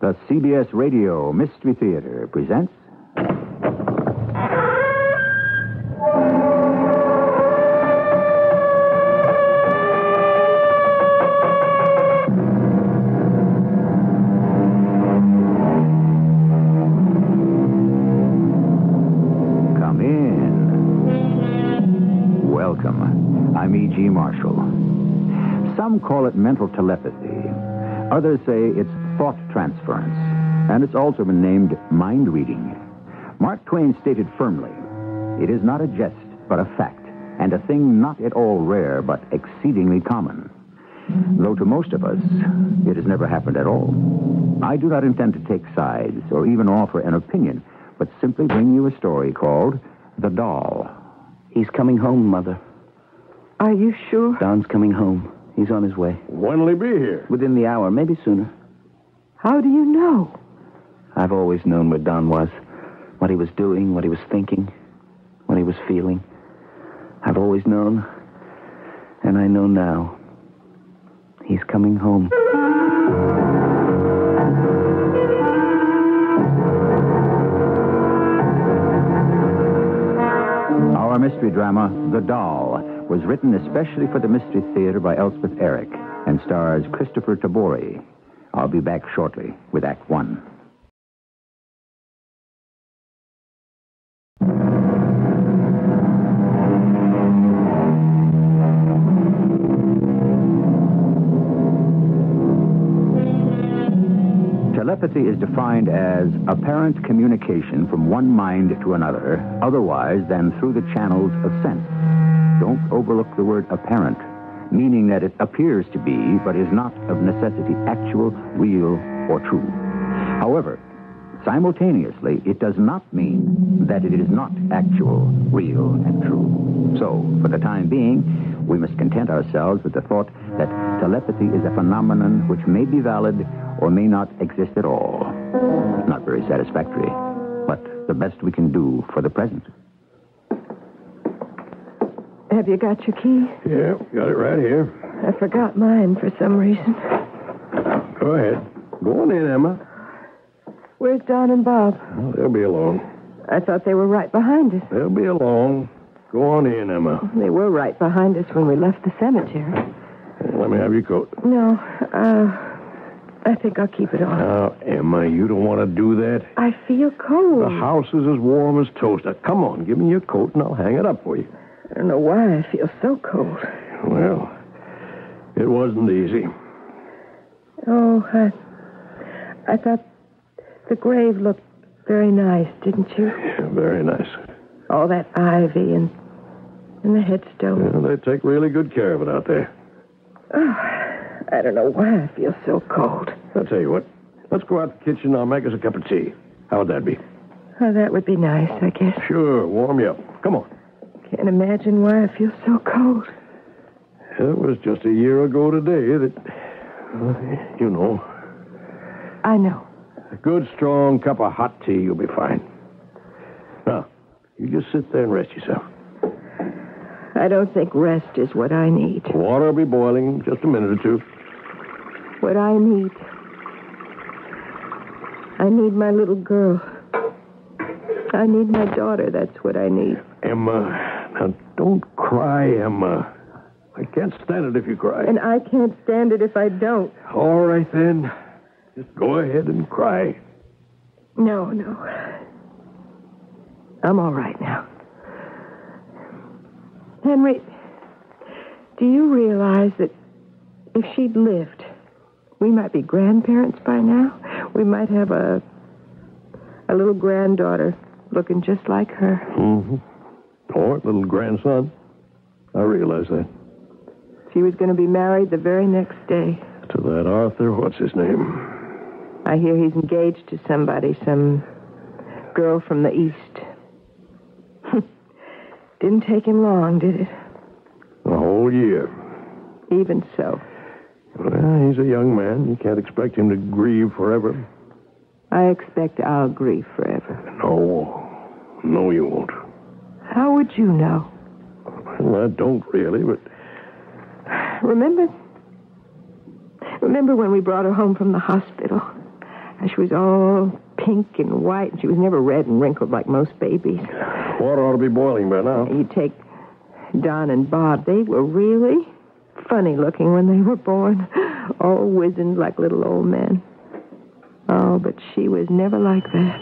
The CBS Radio Mystery Theater presents... Come in. Welcome. I'm E.G. Marshall. Some call it mental telepathy. Others say it's thought transference, and it's also been named mind reading. Mark Twain stated firmly, it is not a jest, but a fact, and a thing not at all rare, but exceedingly common. Though to most of us, it has never happened at all. I do not intend to take sides or even offer an opinion, but simply bring you a story called The Doll. He's coming home, Mother. Are you sure? Don's coming home. He's on his way. When'll he be here? Within the hour, maybe sooner. How do you know? I've always known where Don was. What he was doing, what he was thinking, what he was feeling. I've always known, and I know now. He's coming home. Our mystery drama, The Doll, was written especially for the Mystery Theater by Elspeth Eric and stars Kristoffer Tabori. I'll be back shortly with Act One. Telepathy is defined as apparent communication from one mind to another, otherwise than through the channels of sense. Don't overlook the word apparent, meaning that it appears to be, but is not of necessity actual, real, or true. However, simultaneously, it does not mean that it is not actual, real, and true. So, for the time being, we must content ourselves with the thought that telepathy is a phenomenon which may be valid or may not exist at all. Not very satisfactory, but the best we can do for the present. Have you got your key? Yeah, got it right here. I forgot mine for some reason. Go ahead. Go on in, Emma. Where's Don and Bob? Well, they'll be along. I thought they were right behind us. They'll be along. Go on in, Emma. They were right behind us when we left the cemetery. Let me have your coat. No, I think I'll keep it on. Now, Emma, you don't want to do that. I feel cold. The house is as warm as toast. Now, come on, give me your coat and I'll hang it up for you. I don't know why I feel so cold. Well, it wasn't easy. Oh, I thought the grave looked very nice, didn't you? Yeah, very nice. All that ivy and the headstone. Yeah, they take really good care of it out there. Oh, I don't know why I feel so cold. I'll tell you what. Let's go out to the kitchen and I'll make us a cup of tea. How would that be? Oh, that would be nice, I guess. Sure, warm you up. Come on. Can't imagine why I feel so cold. It was just a year ago today that, you know. I know. A good, strong cup of hot tea, you'll be fine. Now, you just sit there and rest yourself. I don't think rest is what I need. Water will be boiling in just a minute or two. What I need my little girl. I need my daughter, that's what I need. Emma, now don't cry, Emma. I can't stand it if you cry. And I can't stand it if I don't. All right, then. Just go ahead and cry. No. I'm all right now. Henry, do you realize that if she'd lived, we might be grandparents by now? We might have a little granddaughter looking just like her. Mm-hmm. Or a little grandson. I realize that. She was going to be married the very next day. To that Arthur, what's his name? I hear he's engaged to somebody, some girl from the East. Didn't take him long, did it? A whole year. Even so. Well, he's a young man. You can't expect him to grieve forever. I expect I'll grieve forever. No, you won't. How would you know? Well, I don't really, but... Remember when we brought her home from the hospital? She was all pink and white, and she was never red and wrinkled like most babies. Water ought to be boiling by now. You take Don and Bob. They were really funny looking when they were born, all wizened like little old men. Oh, but she was never like that.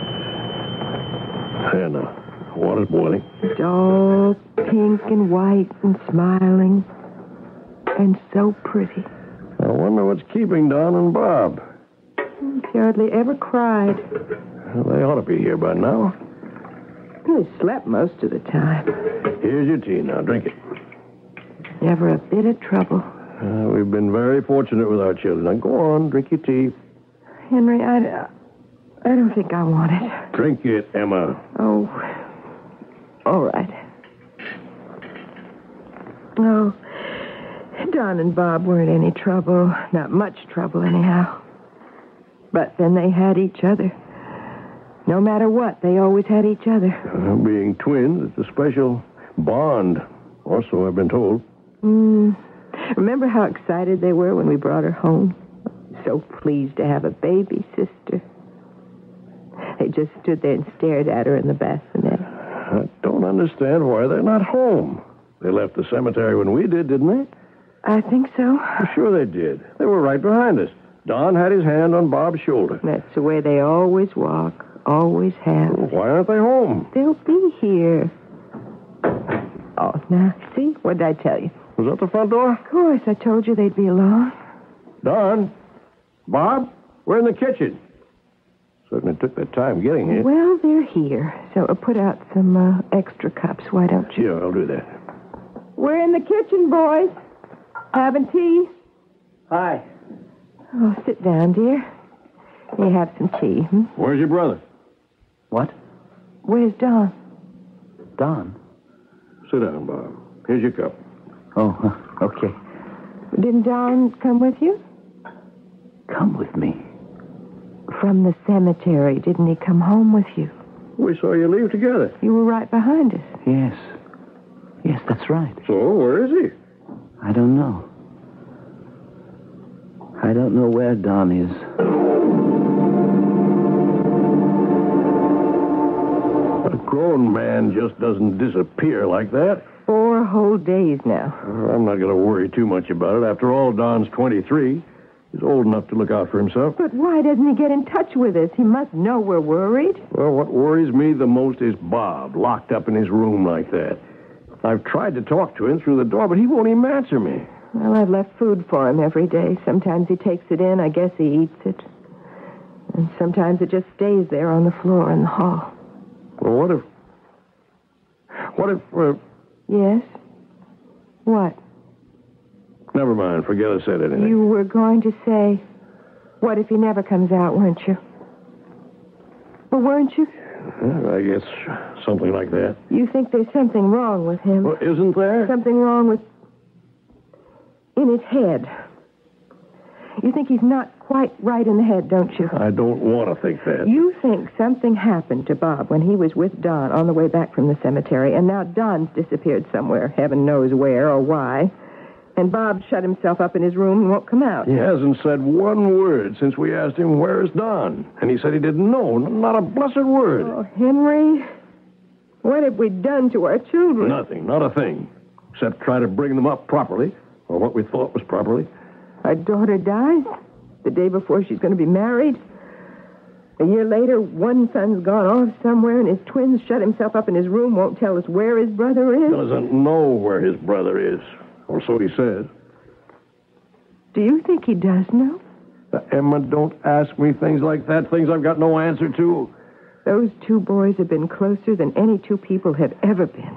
And water's boiling. It's all pink and white and smiling, and so pretty. I wonder what's keeping Don and Bob. She hardly ever cried. Well, they ought to be here by now. They slept most of the time. Here's your tea now. Drink it. Never a bit of trouble. We've been very fortunate with our children. Now, go on. Drink your tea. Henry, I don't think I want it. Drink it, Emma. Oh, all right. Oh, Don and Bob weren't any trouble. Not much trouble, anyhow. But then they had each other. No matter what, they always had each other. Being twins, it's a special bond. Or so I've been told. Remember how excited they were when we brought her home? So pleased to have a baby sister. They just stood there and stared at her in the bassinet. I don't understand why they're not home. They left the cemetery when we did, didn't they? I think so. Well, sure they did. They were right behind us. Don had his hand on Bob's shoulder. That's the way they always walk, always have. Well, why aren't they home? They'll be here. Oh, now, see? What did I tell you? Was that the front door? Of course, I told you they'd be alone. Don? Bob? We're in the kitchen. Certainly took their time getting here. Well, they're here. So put out some extra cups, why don't you? Sure, I'll do that. We're in the kitchen, boys. Having tea? Hi. Oh, sit down, dear. You have some tea. Where's your brother? What? Where's Don? Don? Sit down, Bob. Here's your cup. Oh, okay. Didn't Don come with you? Come with me. From the cemetery. Didn't he come home with you? We saw you leave together. You were right behind us. Yes. Yes, that's right. So, where is he? I don't know. I don't know where Don is. A grown man just doesn't disappear like that. 4 whole days now. I'm not going to worry too much about it. After all, Don's 23. He's old enough to look out for himself. But why doesn't he get in touch with us? He must know we're worried. Well, what worries me the most is Bob, locked up in his room like that. I've tried to talk to him through the door, but he won't even answer me. Well, I've left food for him every day. Sometimes he takes it in. I guess he eats it. And sometimes it just stays there on the floor in the hall. Well, what if... Yes? What? Never mind. Forget I said anything. You were going to say, what if he never comes out, weren't you? Well, weren't you? Well, I guess something like that. You think there's something wrong with him? Well, isn't there? Something wrong with... in his head. You think he's not quite right in the head, don't you? I don't want to think that. You think something happened to Bob when he was with Don on the way back from the cemetery, and now Don's disappeared somewhere, heaven knows where or why, and Bob shut himself up in his room and won't come out. He hasn't said one word since we asked him, where's Don? And he said he didn't know. Not a blessed word. Oh, Henry, what have we done to our children? Nothing, not a thing. Except try to bring them up properly, or what we thought was properly. Our daughter dies the day before she's going to be married. A year later, one son's gone off somewhere, and his twin shut himself up in his room, won't tell us where his brother is. Doesn't know where his brother is, or so he says. Do you think he does know? Emma, don't ask me things like that, things I've got no answer to. Those 2 boys have been closer than any 2 people have ever been.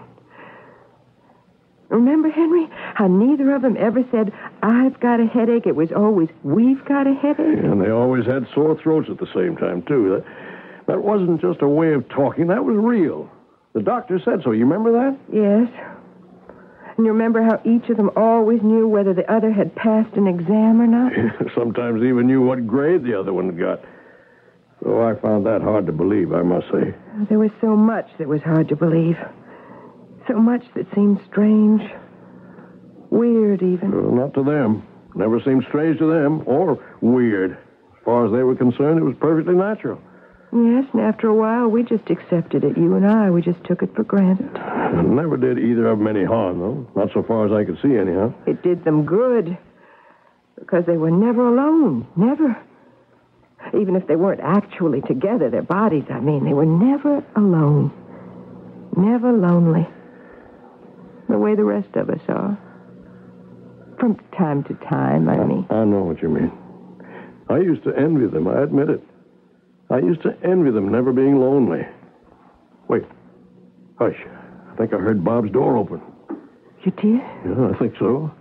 Remember, Henry, how neither of them ever said, I've got a headache. It was always, we've got a headache. And they always had sore throats at the same time, too. That wasn't just a way of talking. That was real. The doctor said so. You remember that? Yes. And you remember how each of them always knew whether the other had passed an exam or not? Sometimes even knew what grade the other one got. So I found that hard to believe, I must say. There was so much that was hard to believe. So much that seemed strange. Weird, even. Well, not to them. Never seemed strange to them, or weird. As far as they were concerned, it was perfectly natural. Yes, and after a while, we just accepted it. You and I, we just took it for granted. It never did either of them any harm, though. Not so far as I could see, anyhow. It did them good. Because they were never alone. Never. Even if they weren't actually together, their bodies, I mean, they were never alone. Never lonely. The way the rest of us are. From time to time, I mean. I know what you mean. I used to envy them, I admit it. I used to envy them never being lonely. Wait. Hush. I think I heard Bob's door open. You did? Yeah, I think so.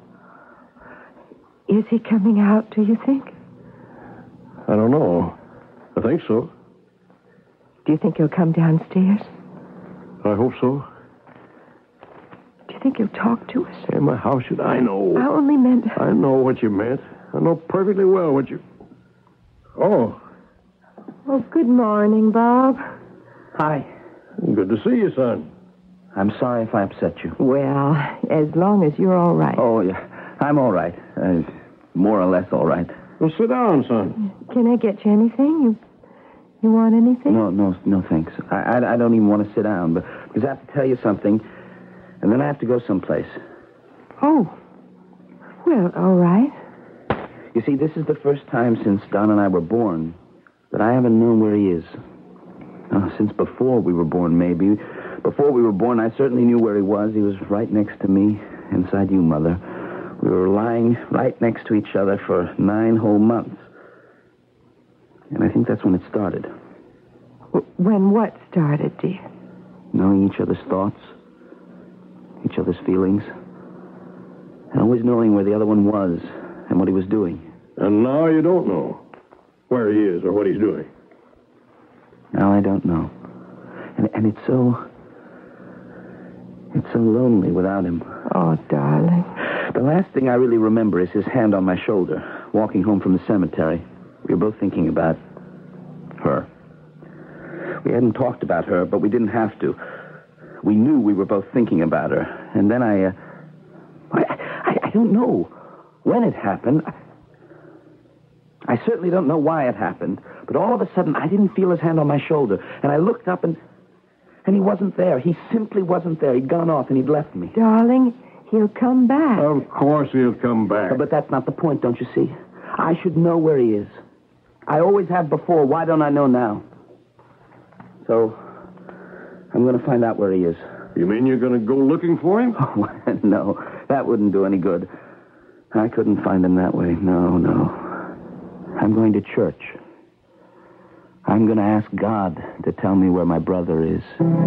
Is he coming out, do you think? I don't know. I think so. Do you think he'll come downstairs? I hope so. Do you think he'll talk to us? Emma, how should I know? I only meant... I know what you meant. I know perfectly well what you... Oh. Oh, good morning, Bob. Hi. Good to see you, son. I'm sorry if I upset you. Well, as long as you're all right. Oh, yeah. I'm all right. More or less all right. Well, sit down, son. Can I get you anything? You want anything? No, thanks. I don't even want to sit down, but because I have to tell you something, and then I have to go someplace. Oh. Well, all right. You see, this is the first time since Don and I were born that I haven't known where he is. Since before we were born, maybe. Before we were born, I certainly knew where he was. He was right next to me, inside you, Mother. We were lying right next to each other for 9 whole months. And I think that's when it started. When what started, dear? Knowing each other's thoughts, each other's feelings, and always knowing where the other one was and what he was doing. And now you don't know where he is or what he's doing. Now I don't know. And it's so lonely without him. Oh, darling. The last thing I really remember is his hand on my shoulder, walking home from the cemetery. We were both thinking about her. We hadn't talked about her, but we didn't have to. We knew we were both thinking about her. And then I don't know when it happened. I certainly don't know why it happened, but all of a sudden I didn't feel his hand on my shoulder. And I looked up and he wasn't there. He simply wasn't there. He'd gone off and he'd left me. Darling, he'll come back. Of course he'll come back. But that's not the point, don't you see? I should know where he is. I always have before. Why don't I know now? So, I'm going to find out where he is. You mean you're going to go looking for him? Oh, no, that wouldn't do any good. I couldn't find him that way. No. I'm going to church. I'm going to ask God to tell me where my brother is.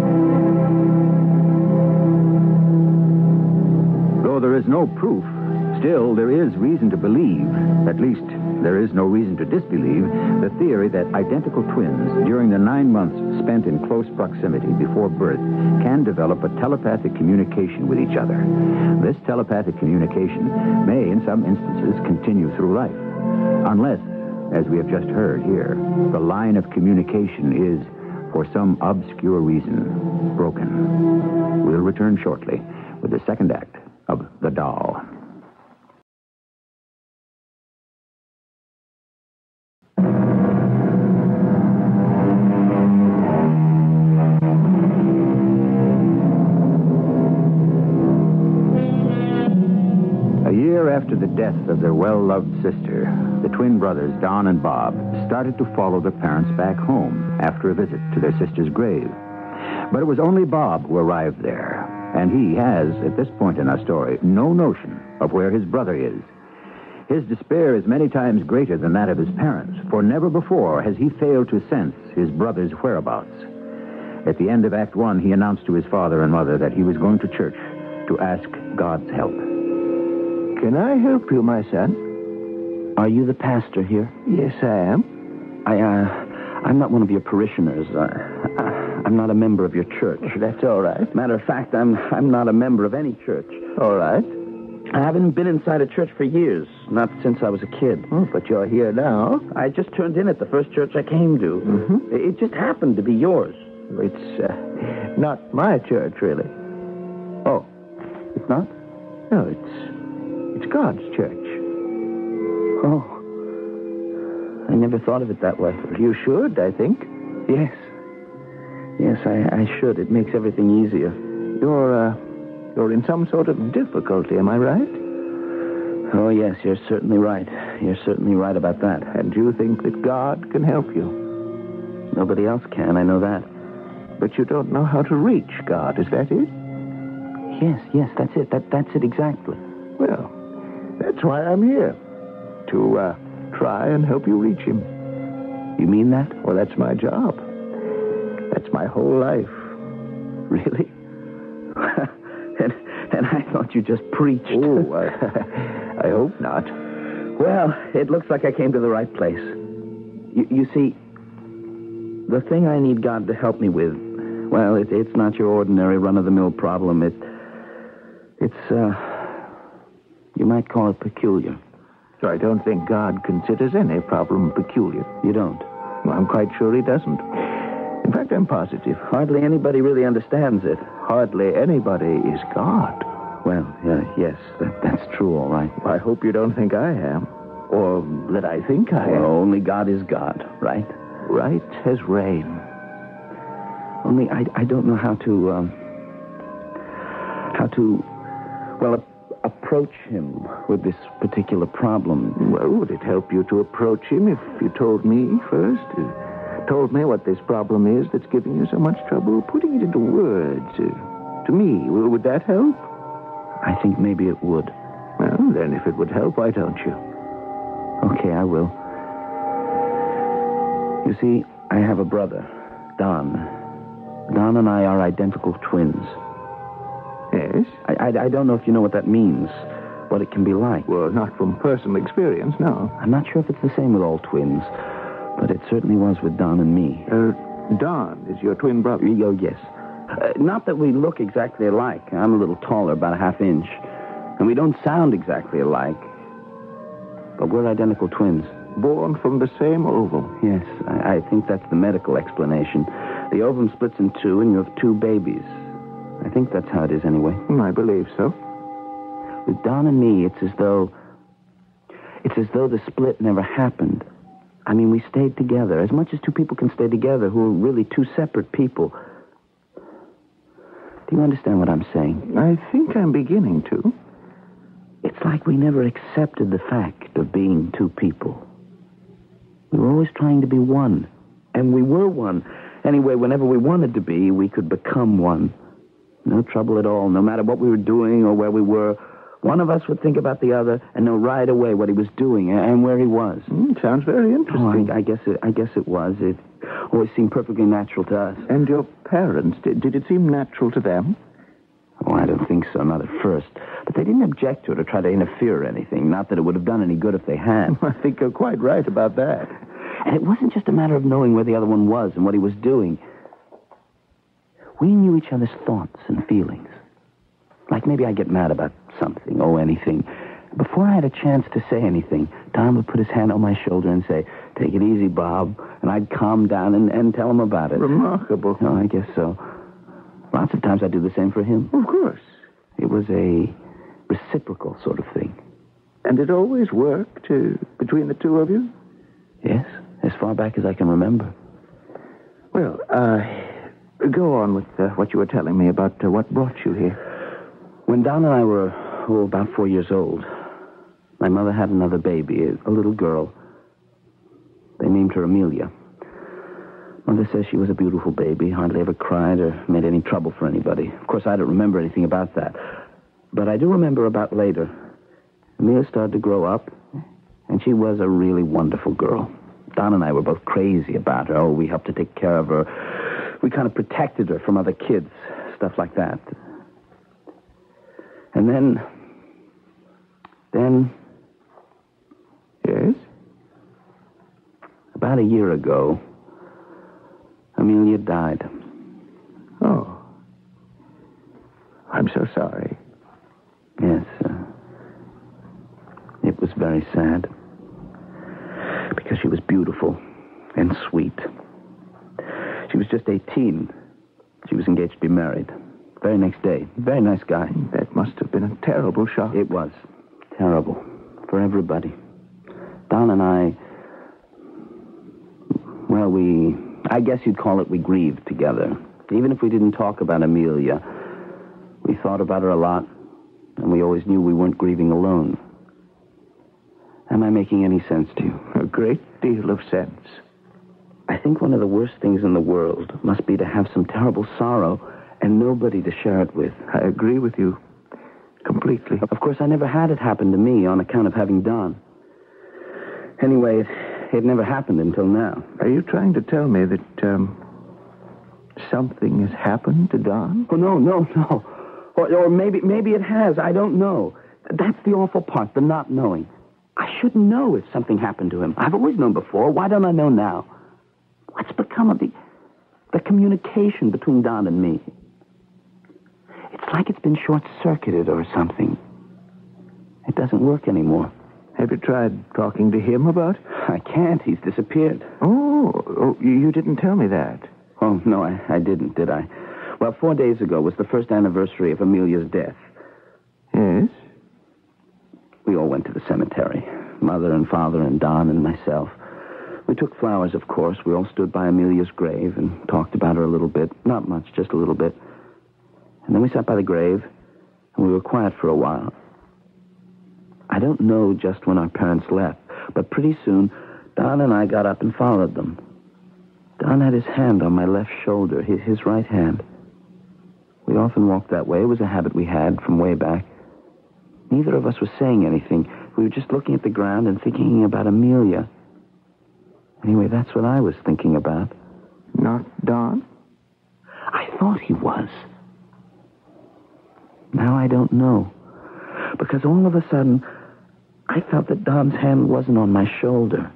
Though there is no proof, still there is reason to believe, at least there is no reason to disbelieve, the theory that identical twins, during the 9 months spent in close proximity before birth, can develop a telepathic communication with each other. This telepathic communication may, in some instances, continue through life, unless, as we have just heard here, the line of communication is, for some obscure reason, broken. We'll return shortly with the second act of The Doll. A year after the death of their well-loved sister, the twin brothers, Don and Bob, started to follow their parents back home after a visit to their sister's grave. But it was only Bob who arrived there, and he has, at this point in our story, no notion of where his brother is. His despair is many times greater than that of his parents, for never before has he failed to sense his brother's whereabouts. At the end of Act 1, he announced to his father and mother that he was going to church to ask God's help. Can I help you, my son? Are you the pastor here? Yes, I am. I'm not one of your parishioners. I'm not a member of your church. That's all right. Matter of fact, I'm not a member of any church. All right. I haven't been inside a church for years, not since I was a kid. But you're here now. I just turned in at the first church I came to. Mm-hmm. It just happened to be yours. It's not my church, really. Oh, it's not? No, it's God's church. Oh. I never thought of it that way. You should, I think. Yes. Yes, I should. It makes everything easier. You're in some sort of difficulty, am I right? Oh, yes, you're certainly right. You're certainly right about that. And you think that God can help you? Nobody else can, I know that. But you don't know how to reach God, is that it? Yes, that's it. That's it exactly. Well, that's why I'm here. To try and help you reach him. You mean that? Well, that's my job. That's my whole life. Really? and I thought you just preached. Oh, I hope not. Well, it looks like I came to the right place. You see, the thing I need God to help me with, well, it's not your ordinary run-of-the-mill problem. It's you might call it peculiar. So I don't think God considers any problem peculiar. You don't? Well, I'm quite sure he doesn't. In fact, I'm positive. Hardly anybody really understands it. Hardly anybody is God. Well, yes, that's true, all right. I hope you don't think I am. Or that I think I am. Only God is God, right? Right as rain. Only I don't know how to approach him with this particular problem. Well, would it help you to approach him if you told me first? Told me what this problem is that's giving you so much trouble? Putting it into words to me, would that help? I think maybe it would. Well, then if it would help, why don't you? Okay, I will. You see, I have a brother, Don. Don and I are identical twins. Yes? I don't know if you know what that means, what it can be like. Well, not from personal experience, no. I'm not sure if it's the same with all twins, but it certainly was with Don and me. Don is your twin brother? Oh, yes. Not that we look exactly alike. I'm a little taller, about a half inch. And we don't sound exactly alike. But we're identical twins. Born from the same ovum? Yes, I think that's the medical explanation. The ovum splits in two, and you have two babies. I think that's how it is anyway. I believe so. With Don and me, it's as though the split never happened. I mean, we stayed together, as much as two people can stay together who are really two separate people. Do you understand what I'm saying? I think I'm beginning to. It's like we never accepted the fact of being two people. We were always trying to be one, and we were one. Anyway, whenever we wanted to be, we could become one. No trouble at all, no matter what we were doing or where we were. One of us would think about the other and know right away what he was doing and where he was. Sounds very interesting. Oh, I guess it was. It always seemed perfectly natural to us. And your parents, did it seem natural to them? Oh, I don't think so, not at first. But they didn't object to it or try to interfere or anything. Not that it would have done any good if they had. I think you're quite right about that. And it wasn't just a matter of knowing where the other one was and what he was doing. We knew each other's thoughts and feelings. Like maybe I'd get mad about something or anything. Before I had a chance to say anything, Don would put his hand on my shoulder and say, "Take it easy, Bob." And I'd calm down and tell him about it. Remarkable. Oh, I guess so. Lots of times I'd do the same for him. Of course. It was a reciprocal sort of thing. And it always worked between the two of you? Yes, as far back as I can remember. Well, go on with what you were telling me about what brought you here. When Don and I were about 4 years old, my mother had another baby, a little girl. They named her Amelia. Mother says she was a beautiful baby, hardly ever cried or made any trouble for anybody. Of course, I don't remember anything about that. But I do remember about later. Amelia started to grow up, and she was a really wonderful girl. Don and I were both crazy about her. Oh, we helped to take care of her. We kind of protected her from other kids, stuff like that. And then... Yes? About a year ago, Amelia died. Oh. I'm so sorry. Yes, it was very sad. Because she was beautiful and sweet. She was just 18. She was engaged to be married. Very next day. Very nice guy. That must have been a terrible shock. It was. Terrible. For everybody. Don and I... Well, I guess you'd call it we grieved together. Even if we didn't talk about Amelia, we thought about her a lot, and we always knew we weren't grieving alone. Am I making any sense to you? A great deal of sense. I think one of the worst things in the world must be to have some terrible sorrow and nobody to share it with. I agree with you completely. Of course, I never had it happen to me on account of having Don. Anyway, it never happened until now. Are you trying to tell me that, something has happened to Don? Oh, no. Or maybe it has. I don't know. That's the awful part, the not knowing. I should know if something happened to him. I've always known before. Why don't I know now? What's become of the communication between Don and me? It's like it's been short-circuited or something. It doesn't work anymore. Have you tried talking to him about it? I can't. He's disappeared. Oh, you didn't tell me that. Oh, no, I didn't, did I? Well, 4 days ago was the first anniversary of Amelia's death. Yes? We all went to the cemetery. Mother and Father and Don and myself. We took flowers, of course. We all stood by Amelia's grave and talked about her a little bit. Not much, just a little bit. And then we sat by the grave, and we were quiet for a while. I don't know just when our parents left, but pretty soon, Don and I got up and followed them. Don had his hand on my left shoulder, his right hand. We often walked that way. It was a habit we had from way back. Neither of us was saying anything. We were just looking at the ground and thinking about Amelia. Anyway, that's what I was thinking about. Not Don? I thought he was. Now I don't know. Because all of a sudden, I felt that Don's hand wasn't on my shoulder.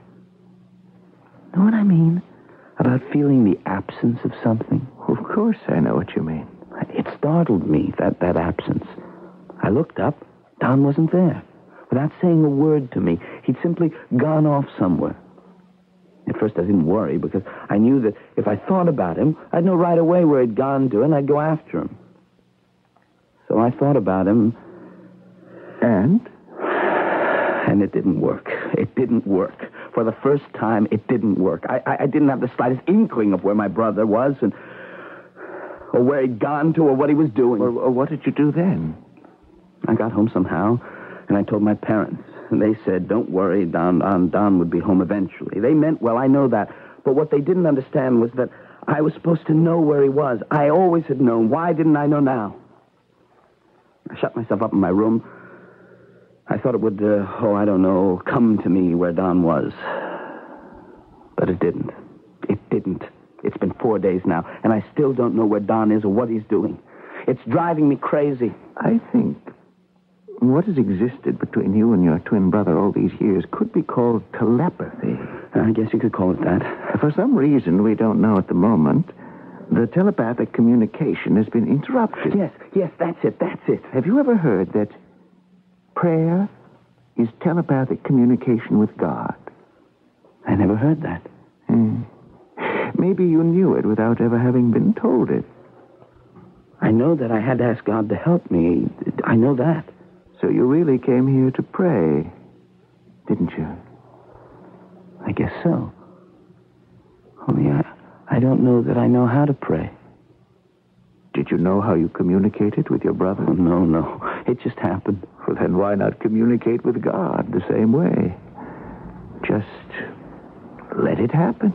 Know what I mean? About feeling the absence of something? Of course I know what you mean. It startled me, that absence. I looked up. Don wasn't there. Without saying a word to me, he'd simply gone off somewhere. At first I didn't worry, because I knew that if I thought about him, I'd know right away where he'd gone to, and I'd go after him. So I thought about him. And it didn't work. It didn't work. For the first time, it didn't work. I didn't have the slightest inkling of where my brother was, or where he'd gone to, or what he was doing. Or what did you do then? I got home somehow, and I told my parents. And they said, don't worry, Don would be home eventually. They meant well, I know that. But what they didn't understand was that I was supposed to know where he was. I always had known. Why didn't I know now? I shut myself up in my room. I thought it would, I don't know, come to me where Don was. But it didn't. It didn't. It's been 4 days now, and I still don't know where Don is or what he's doing. It's driving me crazy. I think what has existed between you and your twin brother all these years could be called telepathy. I guess you could call it that. For some reason we don't know at the moment, the telepathic communication has been interrupted. Yes, that's it. Have you ever heard that prayer is telepathic communication with God? I never heard that. Maybe you knew it without ever having been told it. I know that I had to ask God to help me. I know that. So you really came here to pray, didn't you? I guess so. Only I don't know that I know how to pray. Did you know how you communicated with your brother? Oh, no. It just happened. Well, then why not communicate with God the same way? Just let it happen.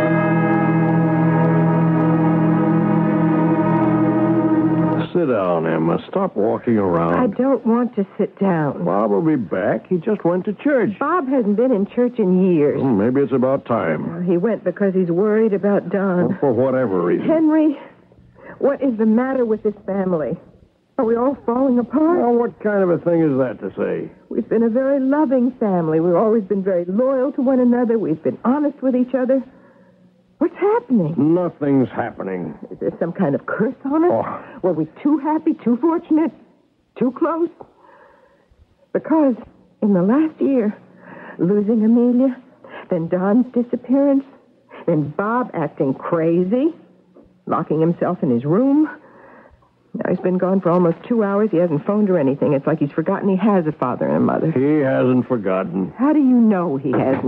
Sit down, Emma. Stop walking around. I don't want to sit down. Bob will be back. He just went to church. Bob hasn't been in church in years. Well, maybe it's about time. He went because he's worried about Don. Well, for whatever reason. Henry, what is the matter with this family? Are we all falling apart? Well, what kind of a thing is that to say? We've been a very loving family. We've always been very loyal to one another. We've been honest with each other. What's happening? Nothing's happening. Is there some kind of curse on us? Oh. Were we too happy, too fortunate, too close? Because in the last year, losing Amelia, then Don's disappearance, then Bob acting crazy, locking himself in his room. Now he's been gone for almost 2 hours. He hasn't phoned or anything. It's like he's forgotten he has a father and a mother. He hasn't forgotten. How do you know he hasn't?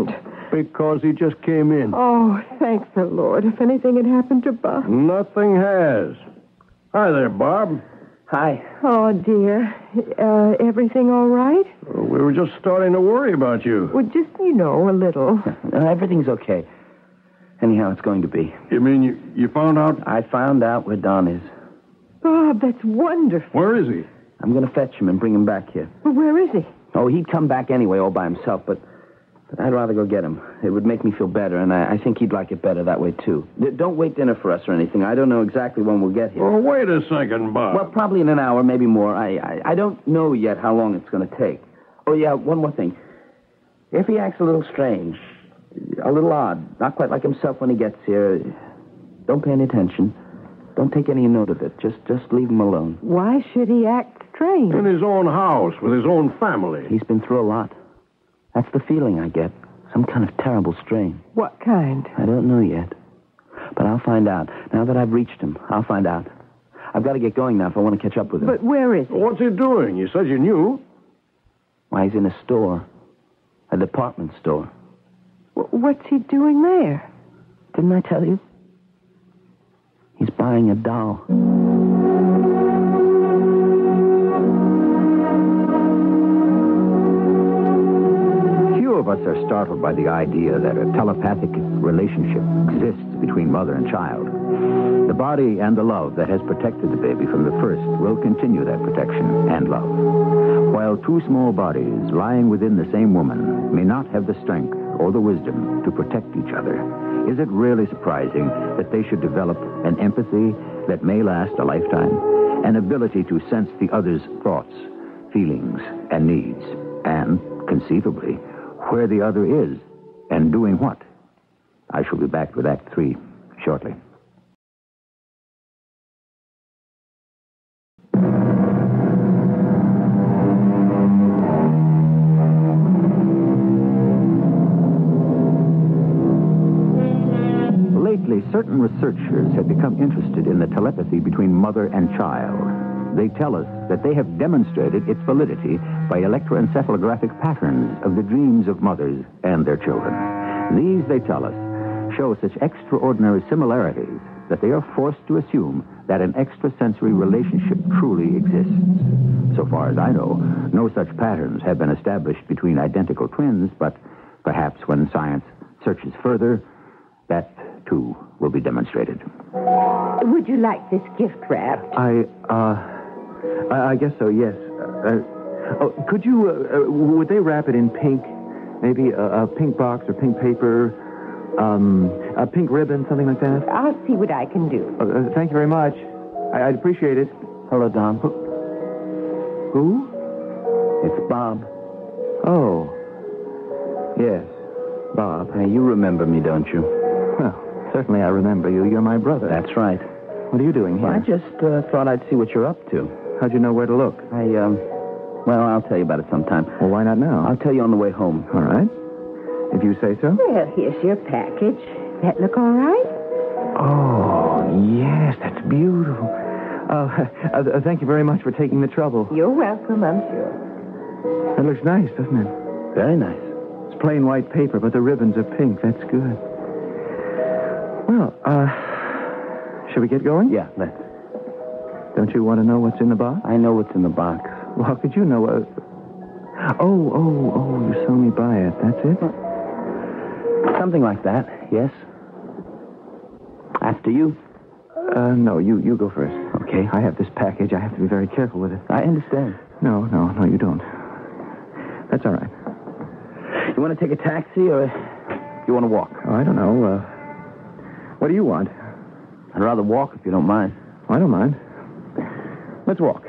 Because he just came in. Oh, thanks the Lord. If anything had happened to Bob. Nothing has. Hi there, Bob. Hi. Oh, dear. Everything all right? We were just starting to worry about you. Well, just, a little. Everything's okay. Anyhow, it's going to be. You mean you found out? I found out where Don is. Bob, that's wonderful. Where is he? I'm going to fetch him and bring him back here. Well, where is he? Oh, he'd come back anyway all by himself, but I'd rather go get him. It would make me feel better, and I think he'd like it better that way, too. Don't wait dinner for us or anything. I don't know exactly when we'll get here. Oh, wait a second, Bob. Well, probably in an hour, maybe more. I don't know yet how long it's going to take. Oh, yeah, one more thing. If he acts a little strange, a little odd, not quite like himself when he gets here, don't pay any attention. Don't take any note of it. Just leave him alone. Why should he act strange? In his own house, with his own family. He's been through a lot. That's the feeling I get. Some kind of terrible strain. What kind? I don't know yet. But I'll find out. Now that I've reached him, I'll find out. I've got to get going now if I want to catch up with him. But where is he? What's he doing? You said you knew. Why, he's in a store. A department store. What's he doing there? Didn't I tell you? He's buying a doll. Few of us are startled by the idea that a telepathic relationship exists between mother and child. The body and the love that has protected the baby from the first will continue that protection and love. While two small bodies lying within the same woman may not have the strength or the wisdom to protect each other, is it really surprising that they should develop an empathy that may last a lifetime, an ability to sense the other's thoughts, feelings, and needs, and, conceivably, where the other is and doing what? I shall be back with Act 3 shortly. Lately, certain researchers have become interested in the telepathy between mother and child. They tell us that they have demonstrated its validity by electroencephalographic patterns of the dreams of mothers and their children. These, they tell us, show such extraordinary similarities that they are forced to assume that an extrasensory relationship truly exists. So far as I know, no such patterns have been established between identical twins, but perhaps when science searches further, that, too, will be demonstrated. Would you like this gift wrapped? I guess so, yes. Could you, would they wrap it in pink? Maybe a pink box or pink paper, a pink ribbon, something like that? I'll see what I can do. Thank you very much. I'd appreciate it. Hello, Don. Who? It's Bob. Oh. Yes, Bob. Hey, you remember me, don't you? Well, certainly I remember you. You're my brother. That's right. What are you doing here? I just thought I'd see what you're up to. How'd you know where to look? Well, I'll tell you about it sometime. Well, why not now? I'll tell you on the way home. All right. If you say so. Well, here's your package. That look all right? Oh, yes, that's beautiful. Thank you very much for taking the trouble. You're welcome, I'm sure. That looks nice, doesn't it? Very nice. It's plain white paper, but the ribbons are pink. That's good. Well, shall we get going? Yeah, let's. Don't you want to know what's in the box? I know what's in the box. Well, how could you know? Oh, you saw me buy it. That's it? Something like that, yes. After you. No, you go first. Okay. I have this package. I have to be very careful with it. I understand. No, you don't. That's all right. You want to take a taxi or you want to walk? Oh, I don't know. What do you want? I'd rather walk if you don't mind. I don't mind. Let's walk.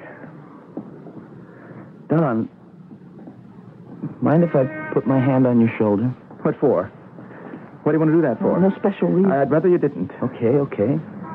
Don, mind if I put my hand on your shoulder? What for? What do you want to do that for? No special reason. I'd rather you didn't. Okay.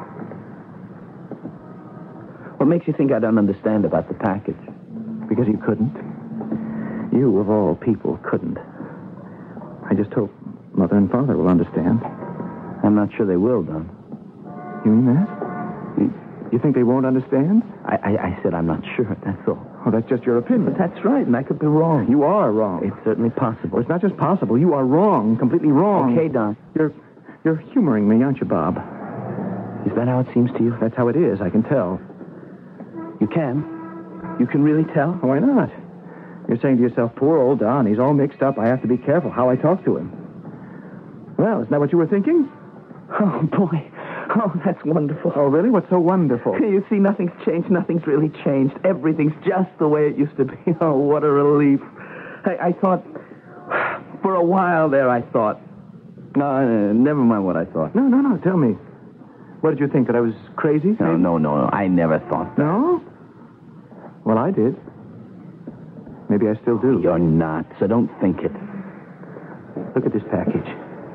What makes you think I don't understand about the package? Because you couldn't. You, of all people, couldn't. I just hope Mother and Father will understand. I'm not sure they will, Don. You mean that? You think they won't understand? I said I'm not sure, that's all. Oh, that's just your opinion. That's right, and I could be wrong. You are wrong. It's certainly possible. Well, it's not just possible. You are wrong. Completely wrong. Okay, Don. You're humoring me, aren't you, Bob? Is that how it seems to you? That's how it is. I can tell. You can? You can really tell? Why not? You're saying to yourself, poor old Don, he's all mixed up. I have to be careful how I talk to him. Well, isn't that what you were thinking? Oh, boy. Oh, that's wonderful. Oh, really? What's so wonderful? You see, nothing's changed. Nothing's really changed. Everything's just the way it used to be. Oh, what a relief. I thought... For a while there, I thought... No, never mind what I thought. No. Tell me. What did you think, that I was crazy? No. I never thought that. No? Well, I did. Maybe I still do. You're not, so don't think it. Look at this package.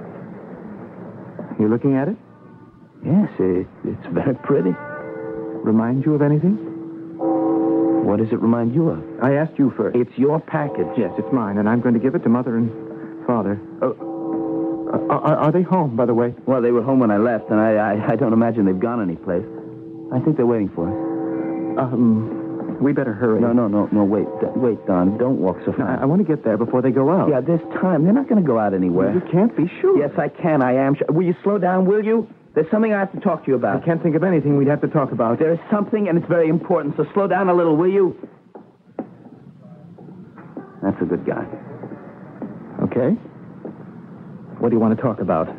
You looking at it? Yes, it's very pretty. Remind you of anything? What does it remind you of? I asked you first. It's your package. Yes, it's mine, and I'm going to give it to Mother and Father. Are they home, by the way? Well, they were home when I left, and I don't imagine they've gone anyplace. I think they're waiting for us. We better hurry. No, wait, Don. Don't walk so fast. I want to get there before they go out. Yeah, this time. They're not going to go out anywhere. You can't be sure. Yes, I can. I am sure. Will you slow down, will you? There's something I have to talk to you about. I can't think of anything we'd have to talk about. There's something, and it's very important, so slow down a little, will you? That's a good guy. Okay. What do you want to talk about?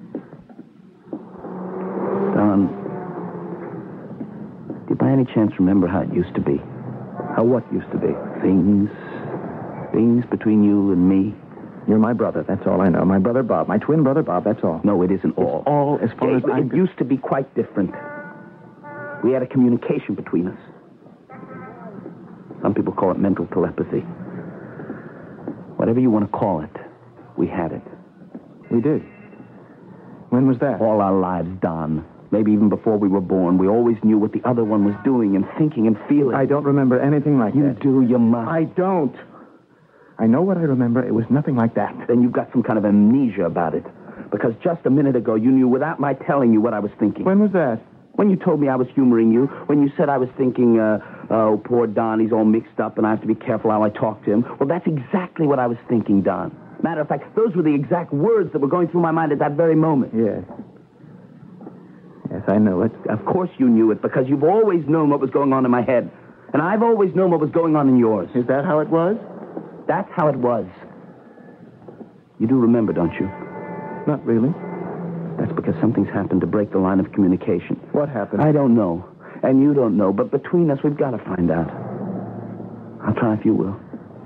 Don, do you by any chance remember how it used to be? How what used to be? Things between you and me. You're my brother, that's all I know. My brother Bob, my twin brother Bob, that's all. No, it isn't all. It's all as far as it used to be quite different. We had a communication between us. Some people call it mental telepathy. Whatever you want to call it, we had it. We did. When was that? All our lives, Don. Maybe even before we were born. We always knew what the other one was doing and thinking and feeling. I don't remember anything like that. You do, you must. I don't. I know what I remember. It was nothing like that. Then you've got some kind of amnesia about it. Because just a minute ago, you knew without my telling you what I was thinking. When was that? When you told me I was humoring you. When you said I was thinking, oh, poor Don, he's all mixed up and I have to be careful how I talk to him. Well, that's exactly what I was thinking, Don. Matter of fact, those were the exact words that were going through my mind at that very moment. Yes. Yes, I know it. Of course you knew it, because you've always known what was going on in my head. And I've always known what was going on in yours. Is that how it was? That's how it was. You do remember, don't you? Not really. That's because something's happened to break the line of communication. What happened? I don't know. And you don't know. But between us, we've got to find out. I'll try if you will.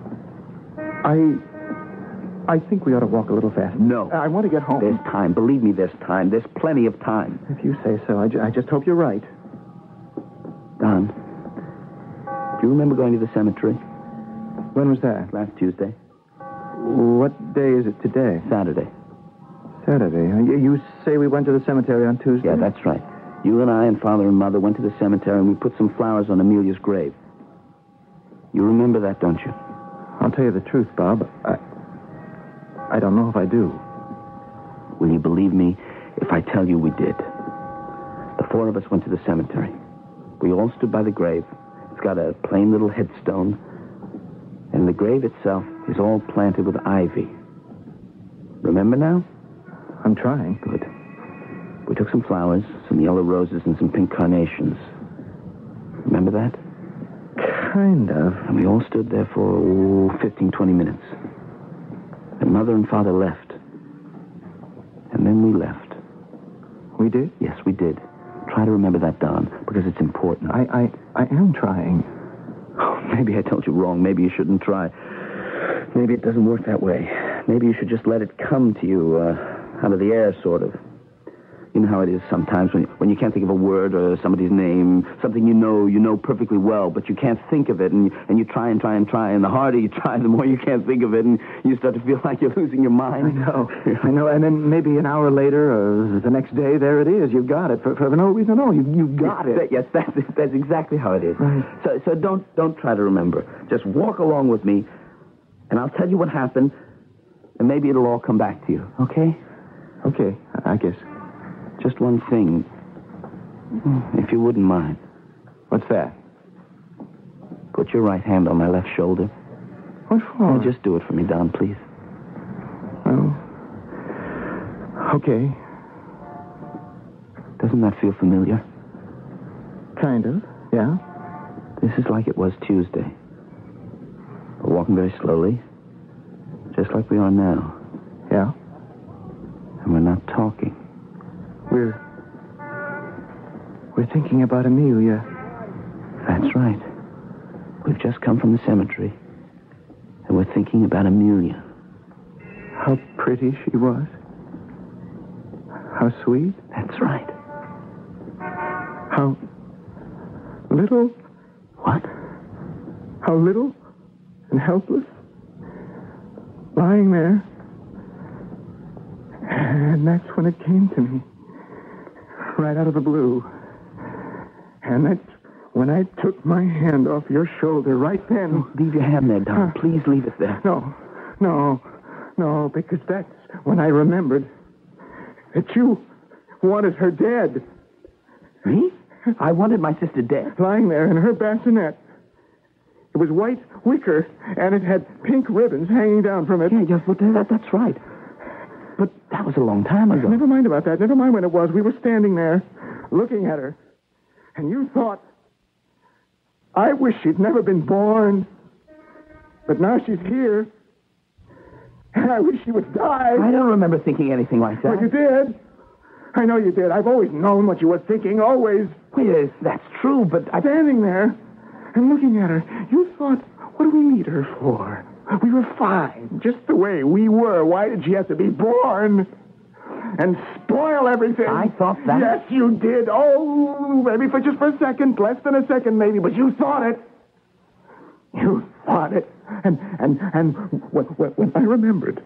I think we ought to walk a little faster. No. I want to get home. There's time. Believe me, there's time. There's plenty of time. If you say so. I just hope you're right. Don, do you remember going to the cemetery? When was that? Last Tuesday. What day is it today? Saturday. Saturday. You say we went to the cemetery on Tuesday? Yeah, that's right. You and I and Father and Mother went to the cemetery and we put some flowers on Amelia's grave. You remember that, don't you? I'll tell you the truth, Bob. I don't know if I do. Will you believe me if I tell you we did? The four of us went to the cemetery. We all stood by the grave. It's got a plain little headstone. And the grave itself is all planted with ivy. Remember now? I'm trying. Good. We took some flowers, some yellow roses, and some pink carnations. Remember that? Kind of. And we all stood there for 15, 20 minutes. And Mother and Father left. And then we left. We did? Yes, we did. Try to remember that, Don, because it's important. I am trying. Oh, maybe I told you wrong. Maybe you shouldn't try. Maybe it doesn't work that way. Maybe you should just let it come to you out of the air, sort of. You know how it is sometimes when you can't think of a word or somebody's name, something you know perfectly well, but you can't think of it, and you try and try and try, and the harder you try, the more you can't think of it, and you start to feel like you're losing your mind. I know, and then maybe an hour later or the next day, there it is. You've got it. For no reason at all. You've got it. Yes, that's exactly how it is. Right. So don't try to remember. Just walk along with me, and I'll tell you what happened, and maybe it'll all come back to you, okay? Okay, I guess. Just one thing, if you wouldn't mind. What's that? Put your right hand on my left shoulder. What for? Oh, just do it for me, Don, please. Oh. Okay. Doesn't that feel familiar? Kind of, yeah. This is like it was Tuesday. We're walking very slowly, just like we are now. Yeah? And we're not talking. We're thinking about Amelia. That's right. We've just come from the cemetery, and we're thinking about Amelia. How pretty she was. How sweet. That's right. How little. What? How little and helpless. Lying there. And that's when it came to me. Right out of the blue. And that's when I took my hand off your shoulder right then. Leave your hand there, Don. Please leave it there. No, because that's when I remembered that you wanted her dead. Me? I wanted my sister dead. Lying there in her bassinet. It was white wicker, and it had pink ribbons hanging down from it. Yeah, but that's right. But that was a long time ago. Never mind about that. Never mind when it was. We were standing there, looking at her. And you thought, I wish she'd never been born. But now she's here. And I wish she would die. I don't remember thinking anything like that. Well, you did. I know you did. I've always known what you were thinking, always. Well, yes, that's true, but Standing there and looking at her, you thought, what do we need her for? We were fine, just the way we were. Why did she have to be born? And spoil everything. I thought that. Yes, you did. Oh, maybe just for a second, less than a second, maybe, but you thought it. You thought it. And when I remembered,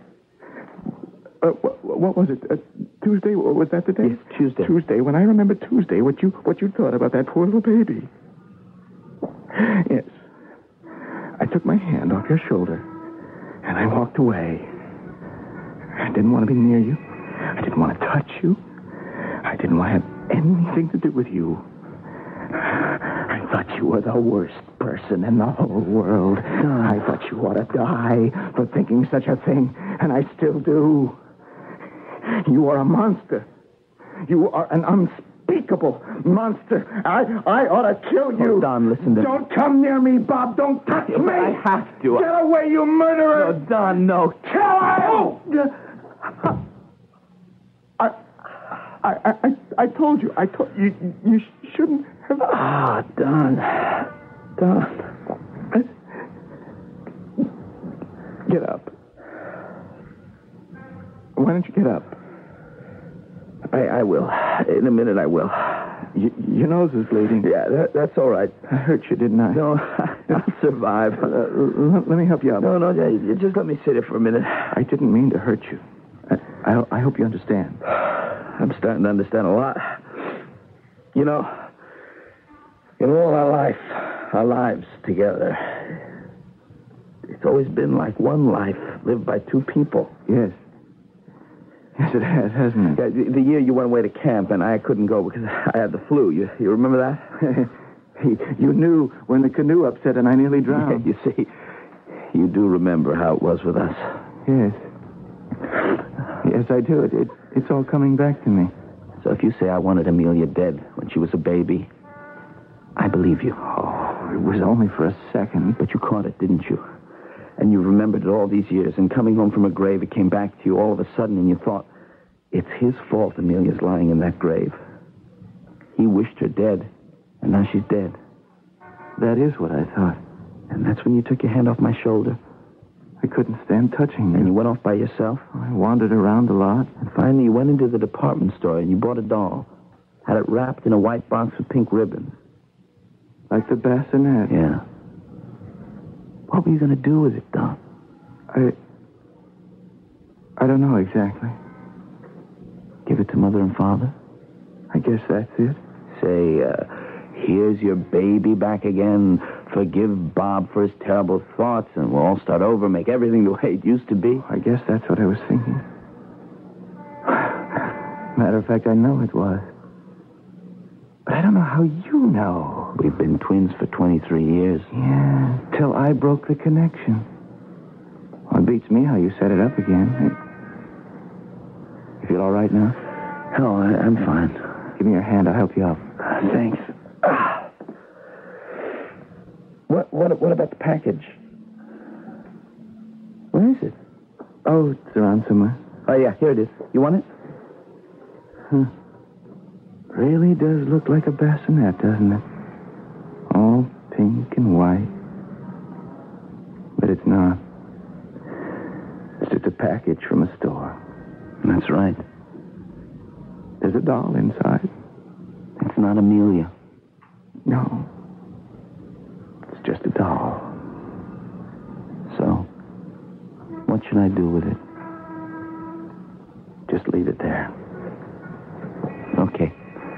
what was it? Tuesday? Was that the day? Yes, Tuesday. Tuesday. When I remembered Tuesday, what you thought about that poor little baby. Yes. I took my hand off your shoulder, and I walked away. I didn't want to be near you. I didn't want to touch you. I didn't want to have anything to do with you. I thought you were the worst person in the whole world. I thought you ought to die for thinking such a thing, and I still do. You are a monster. You are an unspeakable monster. I ought to kill you. Oh, Don, listen to me. Don't come near me, Bob. Don't touch me. I have to. Get away, you murderer. No, Don, no. Kill him. I told you. You shouldn't have. Ah, Don. Get up. Why don't you get up? I will. In a minute, I will. Your nose is bleeding. Yeah, that's all right. I hurt you, didn't I? No, I'll survive. Let me help you up. No, just let me sit here for a minute. I didn't mean to hurt you. I hope you understand. I'm starting to understand a lot. You know, in all our lives together, it's always been like one life lived by two people. Yes. Yes, it has, hasn't it? Yeah, the year you went away to camp and I couldn't go because I had the flu. You remember that? You knew when the canoe upset and I nearly drowned. Yeah, you see, you do remember how it was with us. Yes. Yes, I do. It's all coming back to me. So if you say I wanted Amelia dead when she was a baby, I believe you. Oh, it was only for a second. But you caught it, didn't you? And you remembered it all these years, and coming home from a grave, it came back to you all of a sudden, and you thought, it's his fault Amelia's lying in that grave. He wished her dead, and now she's dead. That is what I thought. And that's when you took your hand off my shoulder. I couldn't stand touching you. And you went off by yourself? I wandered around a lot. And finally you went into the department store and you bought a doll. Had it wrapped in a white box with pink ribbons. Like the bassinet? Yeah. What were you going to do with it, Don? I don't know exactly. Give it to Mother and Father? I guess that's it. Say, here's your baby back again. Forgive Bob for his terrible thoughts, and we'll all start over, make everything the way it used to be. I guess that's what I was thinking. Matter of fact, I know it was. But I don't know how you know. We've been twins for 23 years. Yeah, till I broke the connection. Well, it beats me how you set it up again. You feel all right now? Oh, I'm fine. Give me your hand. I'll help you out. Thanks. What about the package? Where is it? Oh, it's around somewhere. Oh, yeah, here it is. You want it? Huh. Really does look like a bassinet, doesn't it? All pink and white. But it's not. It's just a package from a store. That's right. There's a doll inside. It's not Amelia. No. It's just a doll. So, what should I do with it? Just leave it there. Okay.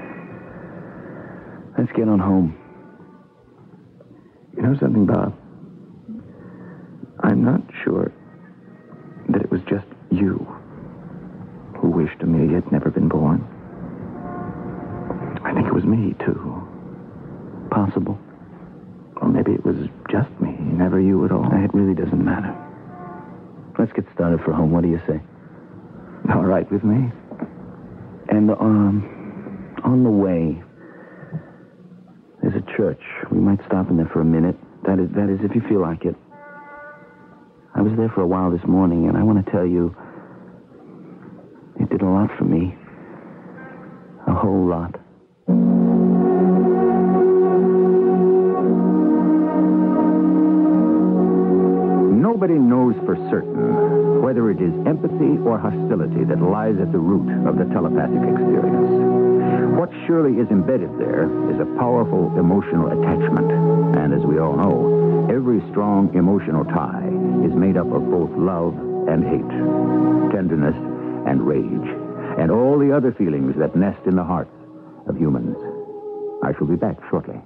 Let's get on home. You know something, Bob? I'm not sure that it was just you who wished Amelia had never been born. I think it was me, too. Possible. Or maybe it was just me, never you at all. It really doesn't matter. Let's get started for home. What do you say? All right with me. And on the way, there's a church. We might stop in there for a minute. That is, if you feel like it. I was there for a while this morning, and I want to tell you, it did a lot for me. A whole lot. Nobody knows for certain whether it is empathy or hostility that lies at the root of the telepathic experience. What surely is embedded there is a powerful emotional attachment. And as we all know, every strong emotional tie is made up of both love and hate, tenderness and rage, and all the other feelings that nest in the hearts of humans. I shall be back shortly.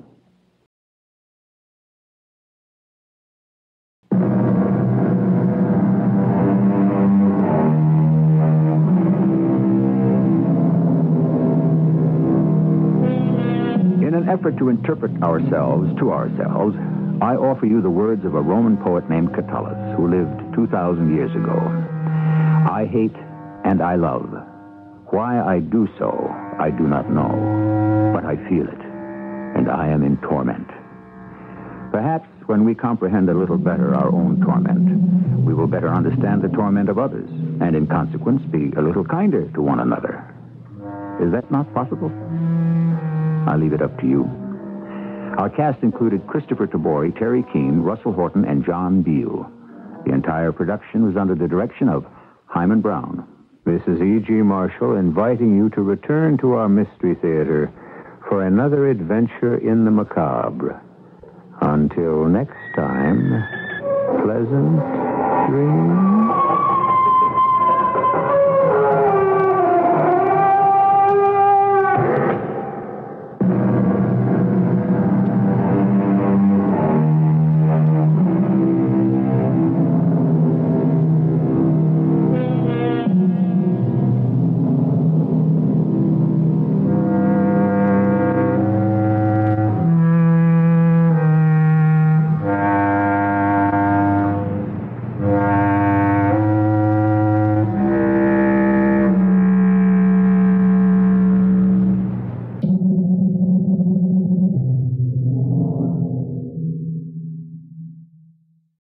In an effort to interpret ourselves to ourselves, I offer you the words of a Roman poet named Catullus, who lived 2,000 years ago. I hate and I love. Why I do so, I do not know, but I feel it, and I am in torment. Perhaps when we comprehend a little better our own torment, we will better understand the torment of others, and in consequence be a little kinder to one another. Is that not possible? I leave it up to you. Our cast included Kristoffer Tabori, Terry Keane, Russell Horton, and John Beale. The entire production was under the direction of Hyman Brown. This is E.G. Marshall inviting you to return to our Mystery Theater for another adventure in the macabre. Until next time, pleasant dreams.